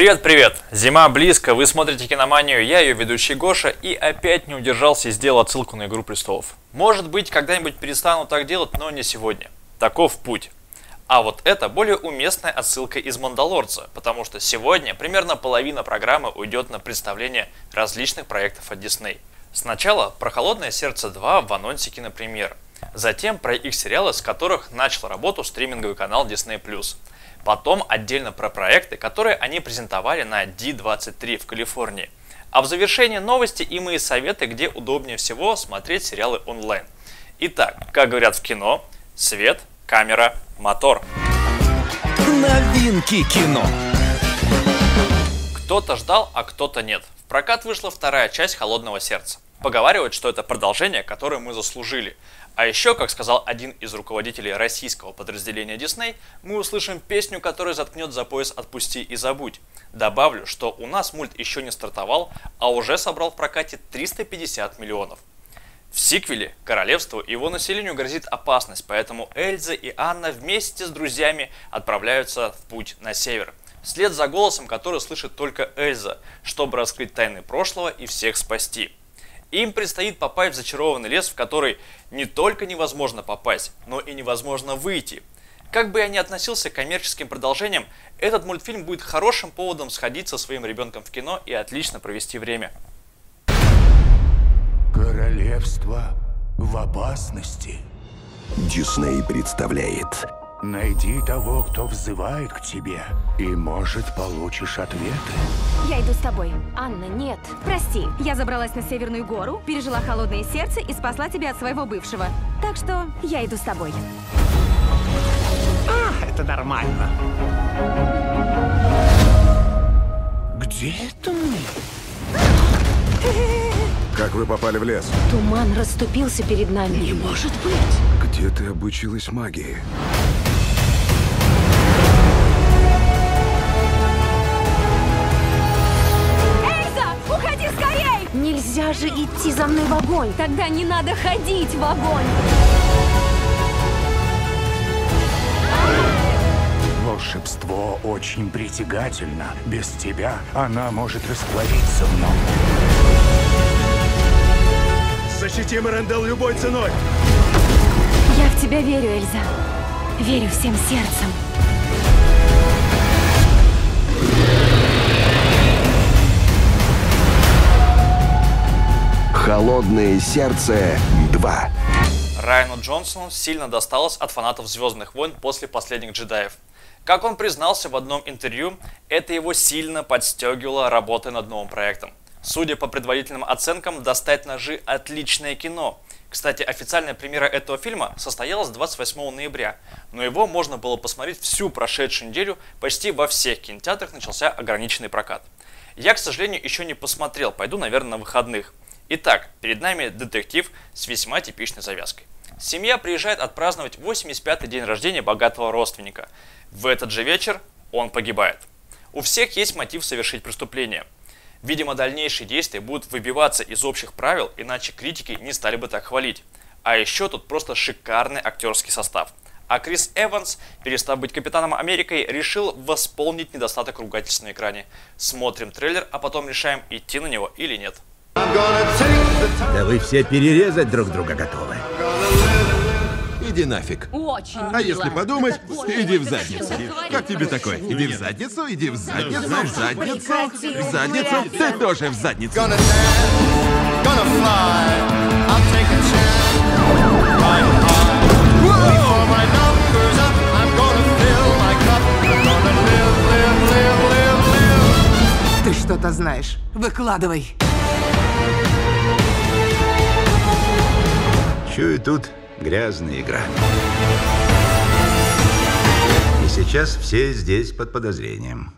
Привет-привет! Зима близко, вы смотрите Киноманию, я ее ведущий Гоша, и опять не удержался и сделал отсылку на «Игру престолов». Может быть, когда-нибудь перестану так делать, но не сегодня. Таков путь. А вот это более уместная отсылка из «Мандалорца», потому что сегодня примерно половина программы уйдет на представление различных проектов от Disney. Сначала про «Холодное сердце 2» в анонсе кинопремьер. Затем про их сериалы, с которых начал работу стриминговый канал Disney+. Потом отдельно про проекты, которые они презентовали на D23 в Калифорнии. А в завершении новости и мои советы, где удобнее всего смотреть сериалы онлайн. Итак, как говорят в кино, свет, камера, мотор. Новинки кино. Кто-то ждал, а кто-то нет. В прокат вышла вторая часть «Холодного сердца». Поговаривают, что это продолжение, которое мы заслужили. А еще, как сказал один из руководителей российского подразделения Disney, мы услышим песню, которая заткнет за пояс «Отпусти и забудь». Добавлю, что у нас мульт еще не стартовал, а уже собрал в прокате 350 миллионов. В сиквеле королевству и его населению грозит опасность, поэтому Эльза и Анна вместе с друзьями отправляются в путь на север. Вслед за голосом, который слышит только Эльза, чтобы раскрыть тайны прошлого и всех спасти. Им предстоит попасть в зачарованный лес, в который не только невозможно попасть, но и невозможно выйти. Как бы я ни относился к коммерческим продолжениям, этот мультфильм будет хорошим поводом сходить со своим ребенком в кино и отлично провести время. Королевство в опасности. Дисней представляет. Найди того, кто взывает к тебе, и, может, получишь ответы. Я иду с тобой. Анна, нет. Прости, я забралась на Северную гору, пережила холодное сердце и спасла тебя от своего бывшего. Так что я иду с тобой. Это нормально. Где это мы? Как вы попали в лес? Туман расступился перед нами. Не может быть. Где ты обучилась магии? Уходи скорей! Нельзя же идти за мной в огонь. Тогда не надо ходить в огонь. Волшебство очень притягательно. Без тебя она может раствориться в нем. Защитим Эрендел любой ценой! Я в тебя верю, Эльза. Верю всем сердцем. Холодное сердце 2. Райану Джонсону сильно досталось от фанатов «Звездных войн» после «Последних джедаев». Как он признался в одном интервью, это его сильно подстегивало работой над новым проектом. Судя по предварительным оценкам, «Достать ножи» – отличное кино. Кстати, официальная премьера этого фильма состоялась 28 ноября, но его можно было посмотреть всю прошедшую неделю, почти во всех кинотеатрах начался ограниченный прокат. Я, к сожалению, еще не посмотрел, пойду, наверное, на выходных. Итак, перед нами детектив с весьма типичной завязкой. Семья приезжает отпраздновать 85-й день рождения богатого родственника. В этот же вечер он погибает. У всех есть мотив совершить преступление. Видимо, дальнейшие действия будут выбиваться из общих правил, иначе критики не стали бы так хвалить. А еще тут просто шикарный актерский состав. А Крис Эванс, перестав быть Капитаном Америкой, решил восполнить недостаток ругательств на экране. Смотрим трейлер, а потом решаем, идти на него или нет. Да вы все перерезать друг друга готовы. Иди нафиг. Очень А если подумать, иди в задницу. Как тебе такое? Иди в задницу, иди в задницу, в задницу, в задницу. Ты тоже в задницу. Ты что-то знаешь. Выкладывай. Чую, тут грязная игра. И сейчас все здесь под подозрением.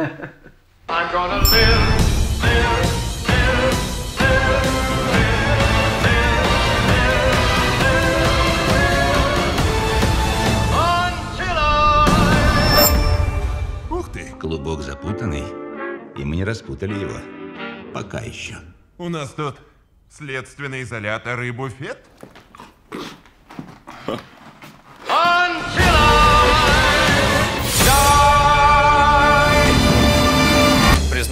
Ух ты. Клубок запутанный, и мы не распутали его. Пока еще. У нас тут следственный изолятор и буфет.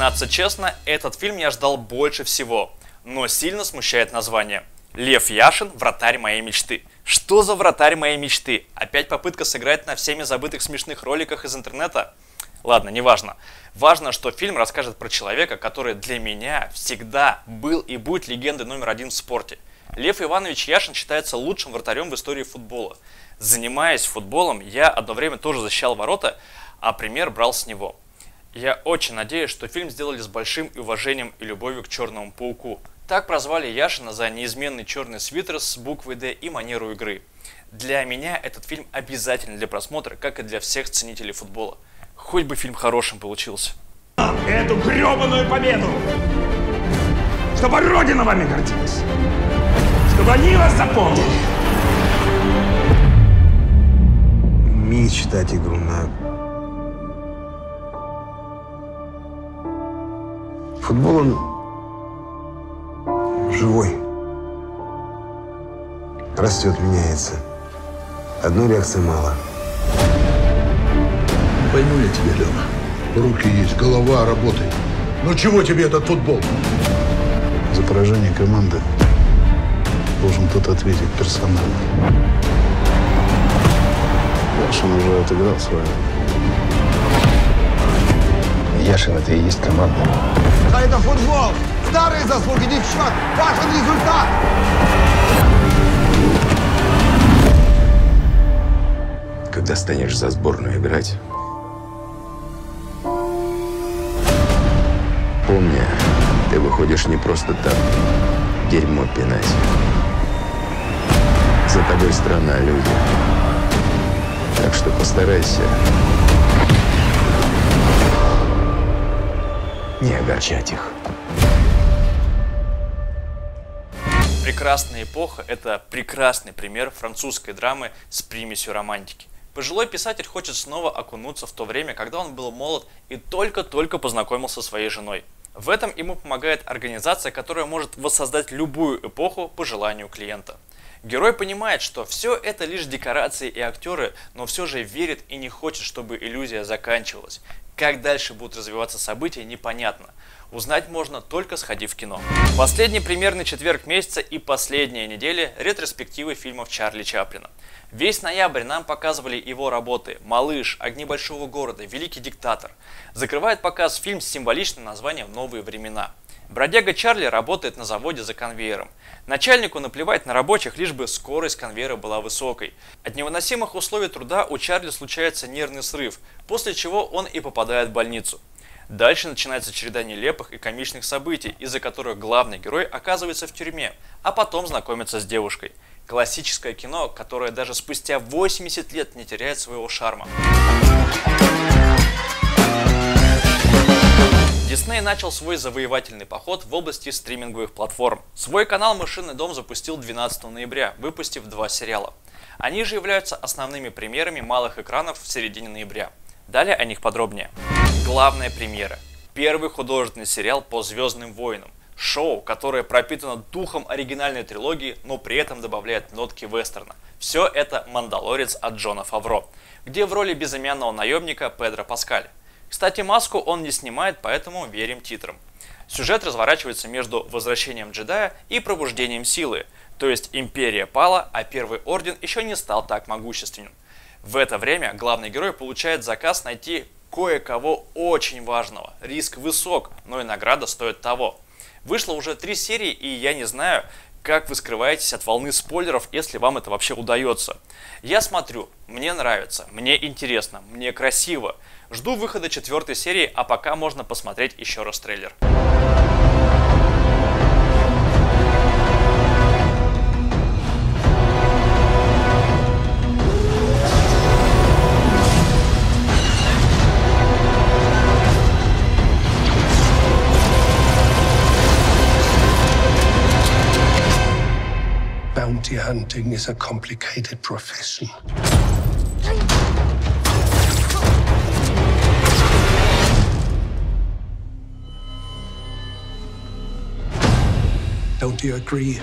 Признаться честно, этот фильм я ждал больше всего, но сильно смущает название. Лев Яшин – вратарь моей мечты. Что за вратарь моей мечты? Опять попытка сыграть на всеми забытых смешных роликах из интернета? Ладно, неважно. Важно, что фильм расскажет про человека, который для меня всегда был и будет легендой номер один в спорте. Лев Иванович Яшин считается лучшим вратарем в истории футбола. Занимаясь футболом, я одно время тоже защищал ворота, а пример брал с него. Я очень надеюсь, что фильм сделали с большим уважением и любовью к Черному пауку. Так прозвали Яшина за неизменный черный свитер с буквой «Д» и манеру игры. Для меня этот фильм обязательный для просмотра, как и для всех ценителей футбола. Хоть бы фильм хорошим получился. Эту гребаную победу! Чтобы Родина вами гордилась! Чтобы они вас запомнили! Мечтать игру на... Футбол, он живой. Растет, меняется. Одной реакции мало. Пойму я тебя, Лёва. Руки есть, голова работает. Ну чего тебе этот футбол? За поражение команды должен кто-то ответить персонально. Яшин уже отыграл свое. Яшин — это и есть команда. А это футбол! Старые заслуги девчат! Важен результат! Когда станешь за сборную играть, помни, ты выходишь не просто так дерьмо пинать. За тобой страна, люди. Так что постарайся не огорчать их. «Прекрасная эпоха» — это прекрасный пример французской драмы с примесью романтики. Пожилой писатель хочет снова окунуться в то время, когда он был молод и только-только познакомился со своей женой. В этом ему помогает организация, которая может воссоздать любую эпоху по желанию клиента. Герой понимает, что все это лишь декорации и актеры, но все же верит и не хочет, чтобы иллюзия заканчивалась. Как дальше будут развиваться события, непонятно. Узнать можно, только сходив в кино. Последний примерный четверг месяца и последняя неделя ретроспективы фильмов Чарли Чаплина. Весь ноябрь нам показывали его работы «Малыш», «Огни большого города», «Великий диктатор». Закрывает показ фильм с символичным названием «Новые времена». Бродяга Чарли работает на заводе за конвейером. Начальнику наплевать на рабочих, лишь бы скорость конвейера была высокой. От невыносимых условий труда у Чарли случается нервный срыв, после чего он и попадает в больницу. Дальше начинается череда нелепых и комичных событий, из-за которых главный герой оказывается в тюрьме, а потом знакомится с девушкой. Классическое кино, которое даже спустя 80 лет не теряет своего шарма. Дисней начал свой завоевательный поход в области стриминговых платформ. Свой канал «Мышиный дом» запустил 12 ноября, выпустив 2 сериала. Они же являются основными премьерами малых экранов в середине ноября. Далее о них подробнее. Главная премьера. Первый художественный сериал по «Звездным войнам». Шоу, которое пропитано духом оригинальной трилогии, но при этом добавляет нотки вестерна. Все это «Мандалорец» от Джона Фавро, где в роли безымянного наемника Педро Паскаль. Кстати, маску он не снимает, поэтому верим титрам. Сюжет разворачивается между возвращением джедая и пробуждением силы, то есть империя пала, а Первый Орден еще не стал так могущественным. В это время главный герой получает заказ найти кое-кого очень важного. Риск высок, но и награда стоит того. Вышло уже 3 серии, и я не знаю, как вы скрываетесь от волны спойлеров, если вам это вообще удается. Я смотрю, мне нравится, мне интересно, мне красиво. Жду выхода 4-й серии, а пока можно посмотреть еще раз трейлер. Bounty hunting is a complicated profession. Don't you agree?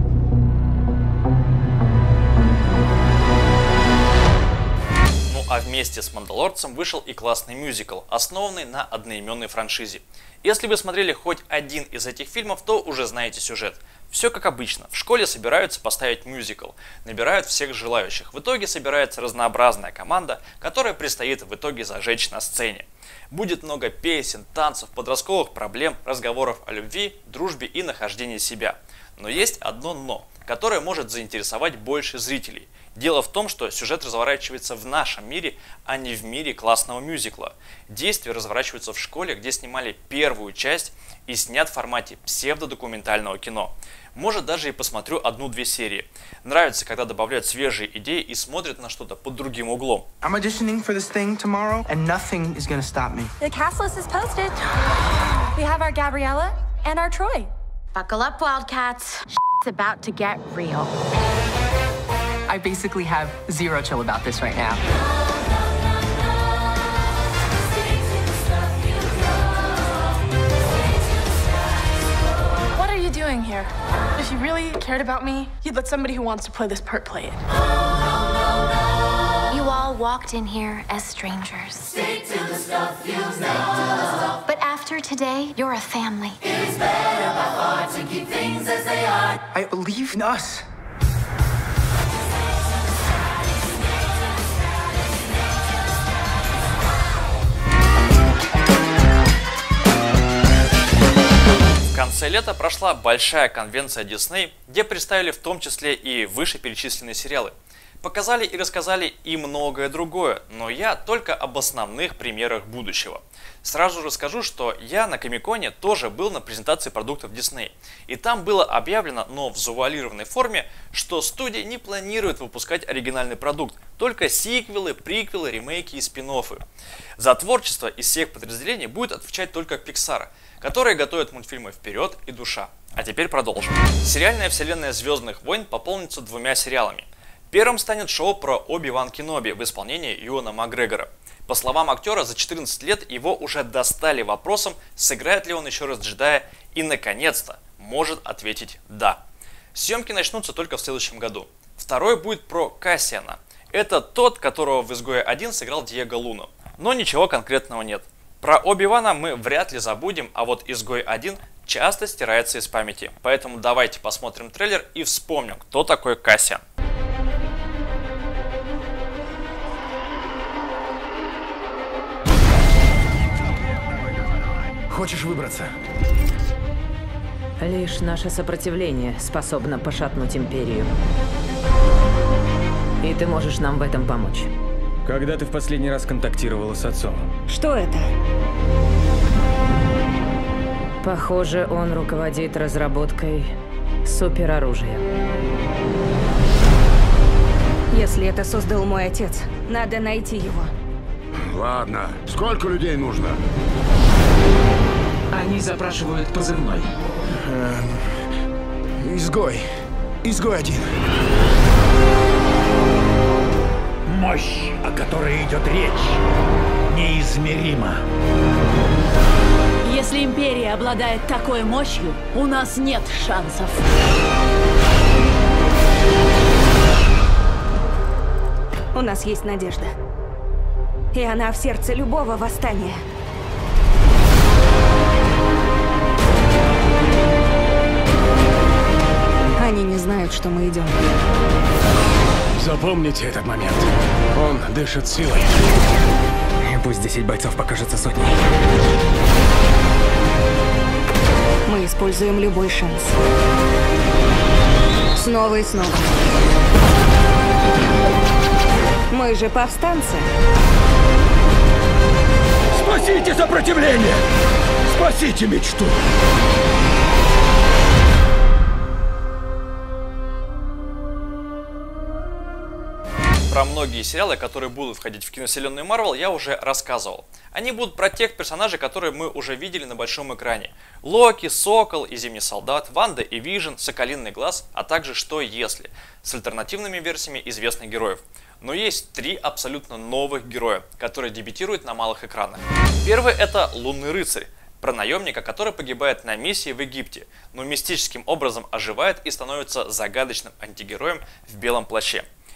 Ну а в вместе с «Мандалорцем» вышел и классный мюзикл, основанный на одноименной франшизе. Если вы смотрели хоть один из этих фильмов, то уже знаете сюжет. Все как обычно. В школе собираются поставить мюзикл, набирают всех желающих. В итоге собирается разнообразная команда, которая предстоит в итоге зажечь на сцене. Будет много песен, танцев, подростковых проблем, разговоров о любви, дружбе и нахождении себя. Но есть одно «но», которое может заинтересовать больше зрителей. Дело в том, что сюжет разворачивается в нашем мире, а не в мире классного мюзикла. Действие разворачивается в школе, где снимали первую часть и снят в формате псевдодокументального кино. Может, даже и посмотрю 1-2 серии. Нравится, когда добавляют свежие идеи и смотрят на что-то под другим углом. I'm auditioning for this thing tomorrow, and nothing is gonna stop me. The cast list is posted. We have our Gabriella and our Troy. Buckle up, Wildcats. It's about to get real. I basically have zero chill about this right now. What are you doing here? If you really cared about me, you'd let somebody who wants to play this part play it. You all walked in here as strangers. Stick to the stuff you know. But after today, you're a family. It's better by far to keep things as they are. I believe in us. В конце лета прошла большая конвенция Disney, где представили в том числе и вышеперечисленные сериалы. Показали и рассказали и многое другое, но я только об основных примерах будущего. Сразу же скажу, что я на Комик-Коне тоже был на презентации продуктов Disney. И там было объявлено, но в завуалированной форме, что студия не планирует выпускать оригинальный продукт, только сиквелы, приквелы, ремейки и спин-оффы. За творчество из всех подразделений будет отвечать только Pixar, которые готовят мультфильмы «Вперед» и «Душа». А теперь продолжим. Сериальная вселенная «Звездных войн» пополнится 2 сериалами. Первым станет шоу про Оби-Ван Кеноби в исполнении Юэна Макгрегора. По словам актера, за 14 лет его уже достали вопросом, сыграет ли он еще раз джедая, и наконец-то может ответить «да». Съемки начнутся только в следующем году. Второй будет про Кассиана. Это тот, которого в «Изгое 1» сыграл Диего Луна. Но ничего конкретного нет. Про Оби-Вана мы вряд ли забудем, а вот «Изгой 1» часто стирается из памяти. Поэтому давайте посмотрим трейлер и вспомним, кто такой Кассиан. Хочешь выбраться? Лишь наше сопротивление способно пошатнуть Империю. И ты можешь нам в этом помочь. Когда ты в последний раз контактировала с отцом? Что это? Похоже, он руководит разработкой супероружия. Если это создал мой отец, надо найти его. Ладно, сколько людей нужно? Они запрашивают позывной. Изгой. Изгой 1. Мощь, о которой идет речь, неизмерима. Если Империя обладает такой мощью, у нас нет шансов. У нас есть надежда. И она в сердце любого восстания. Они не знают, что мы идем. Запомните этот момент. Он дышит силой. И пусть 10 бойцов покажется сотней. Мы используем любой шанс. Снова и снова. Мы же повстанцы. Спасите сопротивление! Спасите мечту! Про многие сериалы, которые будут входить в киновселенную Марвел, я уже рассказывал. Они будут про тех персонажей, которые мы уже видели на большом экране. Локи, Сокол и Зимний солдат, Ванда и Вижн, Соколиный глаз, а также Что если, с альтернативными версиями известных героев. Но есть 3 абсолютно новых героя, которые дебютируют на малых экранах. Первый — это Лунный рыцарь, про наемника, который погибает на миссии в Египте, но мистическим образом оживает и становится загадочным антигероем в белом плаще.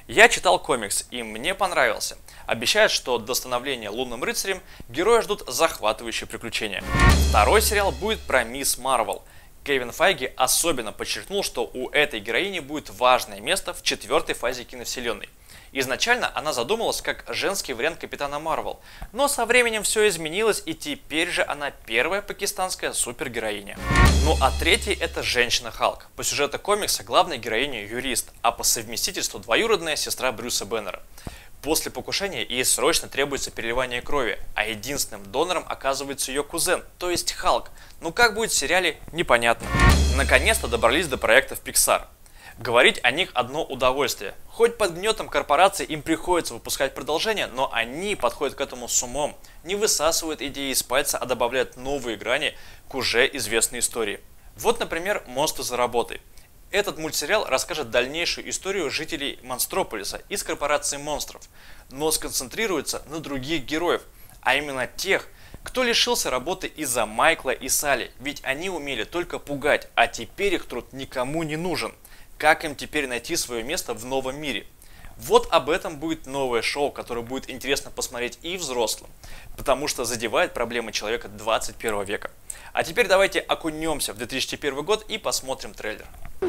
Я читал комикс, и мне понравился. Обещают, что до становления лунным рыцарем героя ждут захватывающие приключения. Второй сериал будет про Мисс Марвел. Кевин Файги особенно подчеркнул, что у этой героини будет важное место в 4-й фазе киновселенной. Изначально она задумалась как женский вариант Капитана Марвел, но со временем все изменилось, и теперь же она первая пакистанская супергероиня. Ну а третий — это Женщина Халк. По сюжету комикса главная героиня юрист, а по совместительству двоюродная сестра Брюса Беннера. После покушения ей срочно требуется переливание крови, а единственным донором оказывается ее кузен, то есть Халк. Ну как будет в сериале, непонятно. Наконец-то добрались до проектов Pixar. Говорить о них одно удовольствие. Хоть под гнетом корпораций им приходится выпускать продолжение, но они подходят к этому с умом, не высасывают идеи из пальца, а добавляют новые грани к уже известной истории. Вот, например, «Монстры за работой». Этот мультсериал расскажет дальнейшую историю жителей Монстрополиса из корпорации монстров, но сконцентрируется на других героев, а именно тех, кто лишился работы из-за Майкла и Салли, ведь они умели только пугать, а теперь их труд никому не нужен. Как им теперь найти свое место в новом мире? Вот об этом будет новое шоу, которое будет интересно посмотреть и взрослым, потому что задевает проблемы человека 21 века. А теперь давайте окунемся в 2001 год и посмотрим трейлер.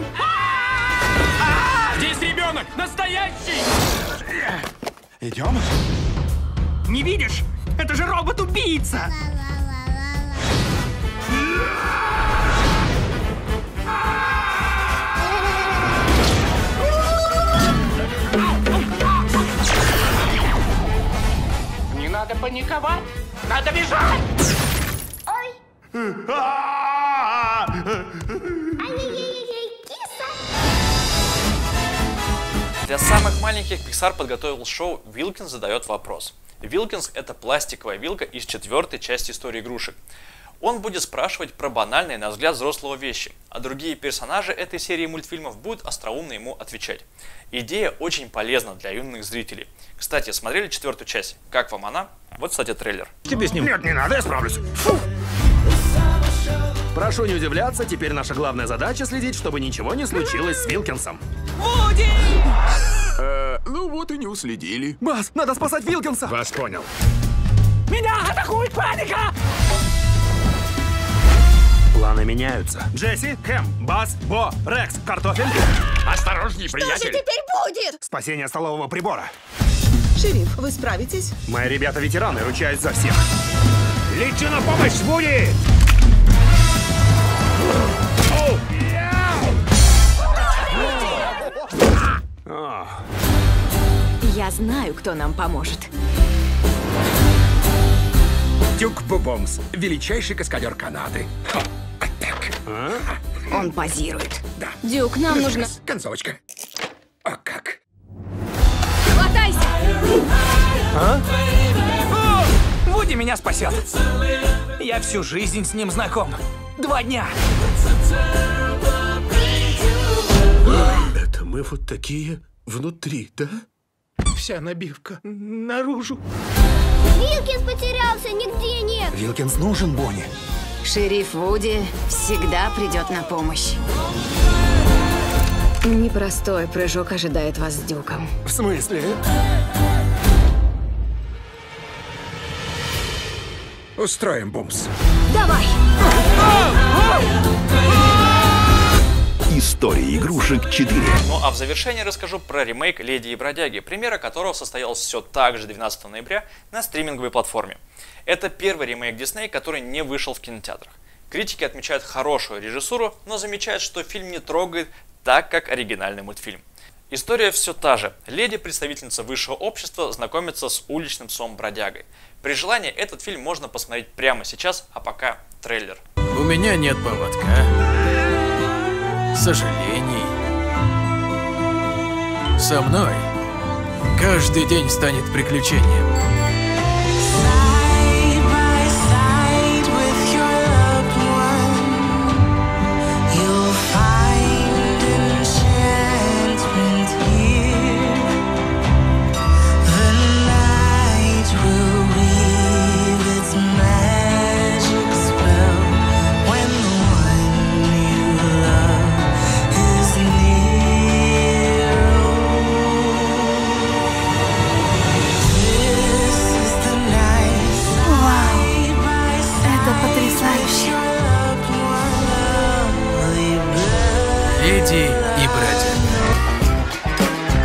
Здесь ребенок! Настоящий! Идем? Не видишь? Это же робот-убийца! Не надо паниковать! Надо бежать! Ой! Для самых маленьких Pixar подготовил шоу «Вилкинс задает вопрос». Вилкинс — это пластиковая вилка из 4-й части истории игрушек. Он будет спрашивать про банальные, на взгляд взрослого, вещи, а другие персонажи этой серии мультфильмов будут остроумно ему отвечать. Идея очень полезна для юных зрителей. Кстати, смотрели 4-ю часть? Как вам она? Вот, кстати, трейлер. Тебе с ним? Нет, не надо, я справлюсь. Фу. Прошу не удивляться, теперь наша главная задача следить, чтобы ничего не случилось с Вилкинсом. Вуди! Ну вот и не уследили. Бас, надо спасать Вилкинса! Вас понял. Меня атакует паника! Планы меняются. Джесси, Хэм, Бас, Бо, Рекс, Картофель. Осторожней, приятель! Что же теперь будет? Спасение столового прибора. Шериф, вы справитесь? Мои ребята-ветераны, ручаюсь за всех. Лечу на помощь, Вуди! Я знаю, кто нам поможет. Дюк Бубомс, величайший каскадер Канады. Он позирует. Да. Дюк, нам нужно... Концовочка. О, как? Хватайся! Вуди меня спасет. Я всю жизнь с ним знаком. 2 дня. Это мы вот такие внутри, да? Вся набивка наружу. Вилкинс потерялся, нигде нет. Вилкинс нужен Бонни. Шериф Вуди всегда придет на помощь. Непростой прыжок ожидает вас с Дюком. В смысле? Устроим бумс. Давай! История игрушек 4. Ну а в завершении расскажу про ремейк «Леди и бродяги», премьера которого состоялась все так же 12 ноября на стриминговой платформе. Это первый ремейк Disney, который не вышел в кинотеатрах. Критики отмечают хорошую режиссуру, но замечают, что фильм не трогает так, как оригинальный мультфильм. История все та же. Леди, представительница высшего общества, знакомится с уличным псом-бродягой. При желании этот фильм можно посмотреть прямо сейчас, а пока трейлер. У меня нет поводка, сожалений. Со мной каждый день станет приключением.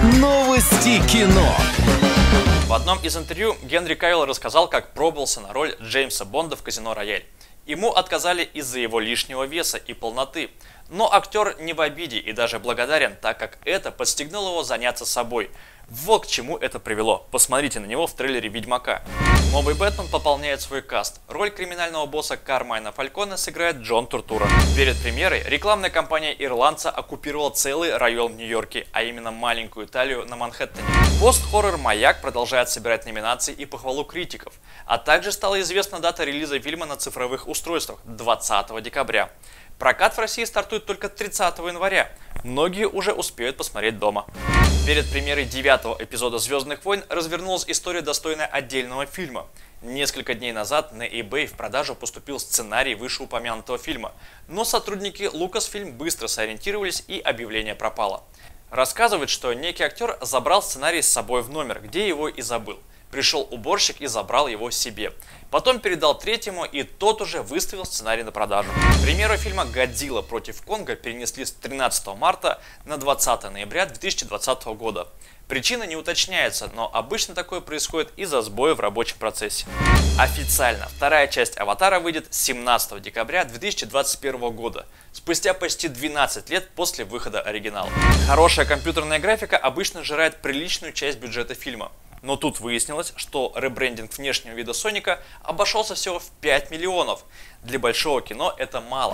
Новости кино. В одном из интервью Генри Кавилл рассказал, как пробовался на роль Джеймса Бонда в «Казино Рояль». Ему отказали из-за его лишнего веса и полноты. Но актер не в обиде и даже благодарен, так как это подстегнуло его заняться собой. Вот к чему это привело. Посмотрите на него в трейлере «Ведьмака». Новый Бэтмен пополняет свой каст. Роль криминального босса Кармайна Фальконе сыграет Джон Туртура. Перед премьерой рекламная кампания ирландца оккупировала целый район в Нью-Йорке, а именно маленькую Италию на Манхэттене. Пост-хоррор «Маяк» продолжает собирать номинации и похвалу критиков. А также стала известна дата релиза фильма на цифровых устройствах – 20 декабря. Прокат в России стартует только 30 января. Многие уже успеют посмотреть дома. Перед премьерой 9-го эпизода «Звездных войн» развернулась история, достойная отдельного фильма. Несколько дней назад на eBay в продажу поступил сценарий вышеупомянутого фильма. Но сотрудники Lucasfilm быстро сориентировались, и объявление пропало. Рассказывают, что некий актер забрал сценарий с собой в номер, где его и забыл. Пришел уборщик и забрал его себе. Потом передал третьему, и тот уже выставил сценарий на продажу. Премьеру фильма «Годзилла против Конга» перенесли с 13 марта на 20 ноября 2020 года. Причина не уточняется, но обычно такое происходит из-за сбоя в рабочем процессе. Официально вторая часть «Аватара» выйдет 17 декабря 2021 года, спустя почти 12 лет после выхода оригинала. Хорошая компьютерная графика обычно жирает приличную часть бюджета фильма. Но тут выяснилось, что ребрендинг внешнего вида Соника обошелся всего в 5 миллионов. Для большого кино это мало.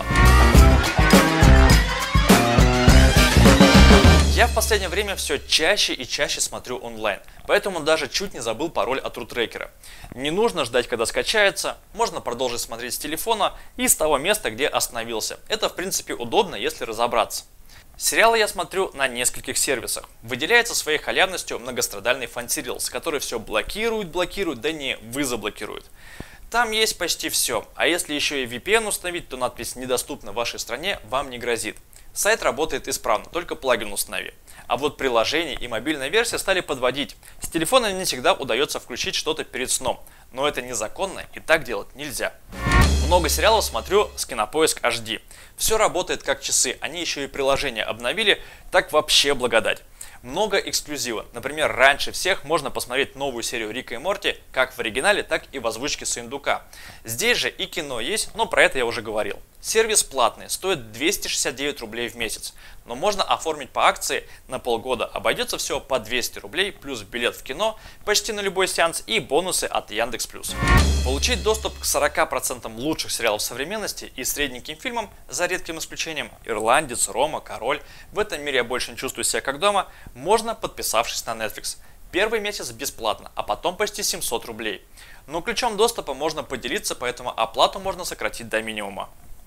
Я в последнее время все чаще и чаще смотрю онлайн, поэтому даже чуть не забыл пароль от рутрекера. Не нужно ждать, когда скачается, можно продолжить смотреть с телефона и с того места, где остановился. Это в принципе удобно, если разобраться. Сериалы я смотрю на нескольких сервисах. Выделяется своей халявностью многострадальный Funserials, который все блокирует, да не вы заблокирует. Там есть почти все, а если еще и VPN установить, то надпись «Недоступна в вашей стране» вам не грозит. Сайт работает исправно, только плагин установи. А вот приложение и мобильная версия стали подводить. С телефона не всегда удается включить что-то перед сном, но это незаконно и так делать нельзя. Много сериалов смотрю с Кинопоиск HD. Все работает как часы, они еще и приложение обновили, так вообще благодать. Много эксклюзива. Например, раньше всех можно посмотреть новую серию Рика и Морти как в оригинале, так и в озвучке Сындука. Здесь же и кино есть, но про это я уже говорил. Сервис платный, стоит 269 рублей в месяц, но можно оформить по акции на полгода. Обойдется всего по 200 рублей, плюс билет в кино почти на любой сеанс и бонусы от Яндекс.Плюс. Получить доступ к 40% лучших сериалов современности и средненьким фильмам, за редким исключением «Ирландец», «Рома», «Король», «В этом мире я больше не чувствую себя как дома», можно, подписавшись на Netflix. Первый месяц бесплатно, а потом почти 700 рублей. Но ключом доступа можно поделиться, поэтому оплату можно сократить до минимума.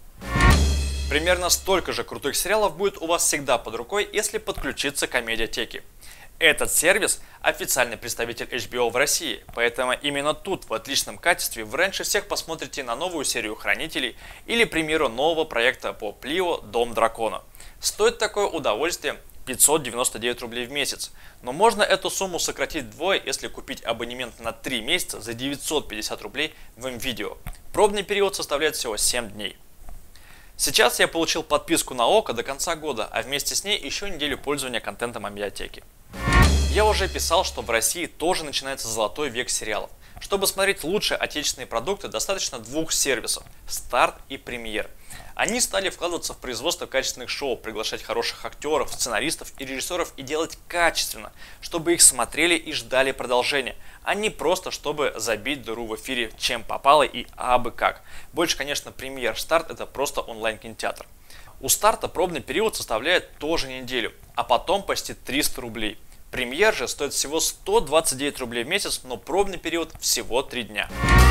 Примерно столько же крутых сериалов будет у вас всегда под рукой, если подключиться к Амедиатеке. Этот сервис – официальный представитель HBO в России, поэтому именно тут в отличном качестве вы раньше всех посмотрите на новую серию «Хранителей» или премьеру нового проекта по Плио «Дом дракона». Стоит такое удовольствие 599 рублей в месяц, но можно эту сумму сократить вдвое, если купить абонемент на 3 месяца за 950 рублей в МВидео. Пробный период составляет всего 7 дней. Сейчас я получил подписку на ОКО до конца года, а вместе с ней еще неделю пользования контентом Амедиатеки. Я уже писал, что в России тоже начинается золотой век сериалов. Чтобы смотреть лучшие отечественные продукты, достаточно 2 сервисов – Старт и Премьер. Они стали вкладываться в производство качественных шоу, приглашать хороших актеров, сценаристов и режиссеров и делать качественно, чтобы их смотрели и ждали продолжения, а не просто чтобы забить дыру в эфире чем попало и абы как. Больше, конечно, Премьер. Старт – это просто онлайн-кинотеатр. У Старта пробный период составляет тоже неделю, а потом почти 300 рублей. Премьер же стоит всего 129 рублей в месяц, но пробный период всего 3 дня.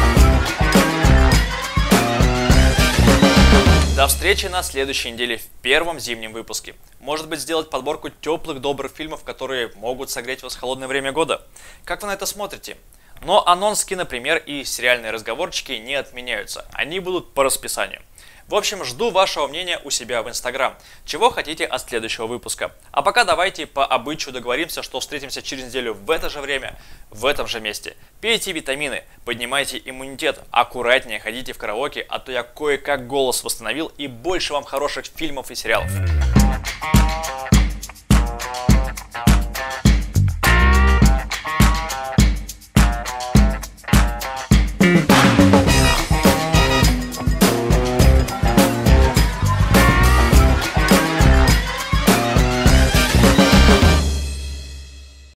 До встречи на следующей неделе в первом зимнем выпуске. Может быть, сделать подборку теплых добрых фильмов, которые могут согреть вас в холодное время года. Как вы на это смотрите? Но анонс кинопремьер и сериальные разговорчики не отменяются. Они будут по расписанию. В общем, жду вашего мнения у себя в Instagram. Чего хотите от следующего выпуска. А пока давайте по обычаю договоримся, что встретимся через неделю в это же время, в этом же месте. Пейте витамины, поднимайте иммунитет, аккуратнее ходите в караоке, а то я кое-как голос восстановил, и больше вам хороших фильмов и сериалов. Thank you.